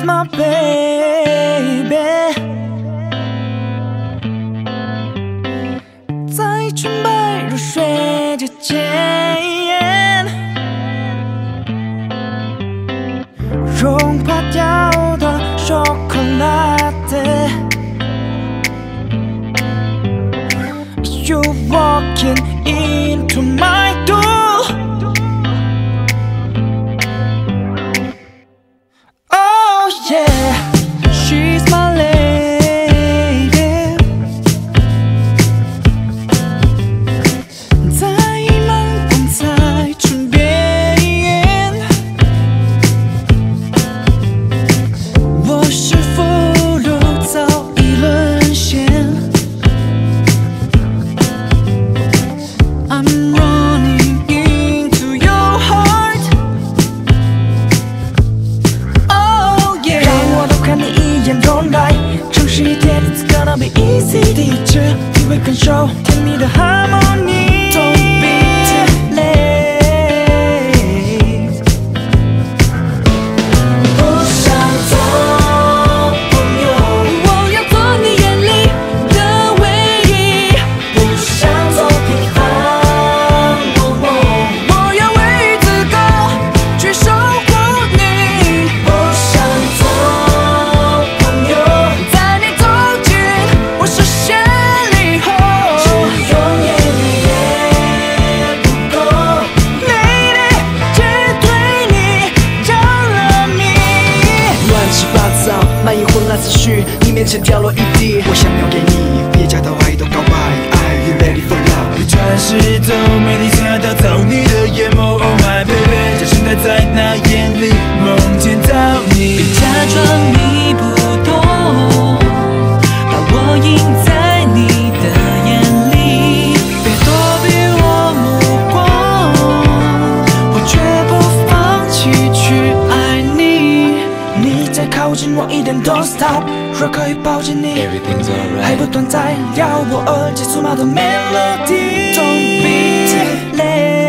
She's my baby， 在纯白如水之间，融化掉的chocolate。You walking into my door。Oh yeah, she's my lady。在阳光在唇边，我是俘虏早已沦陷。I'm running into your heart。Oh yeah， 让我多看你一眼容来，城市一天 It's gonna be easy。第一次你会感受甜蜜的 harmony。Don't be too late。不想做朋友，我要做你眼里的唯一。不想做平凡某某，我要为资格去守护你。不想做朋友，在你走近我视线里后，只永远你也不够。Lady， 只对你着了迷。乱七八糟，满意混乱思绪，你面前掉落一地。我想要给你别假的爱都告白。Are you ready for love？ 一转世走，美丽想要打造你的眼眸。Oh my baby， 假声带在那眼里，梦见到你。 别假装你不懂，把我印在你的眼里。别躲避我目光，我绝不放弃去爱你。 你再靠近我一点 ，Don't stop。若可以抱紧你， Everything's 还 alright。 不断在绕我耳际粗麻的 melody。Don't be too late。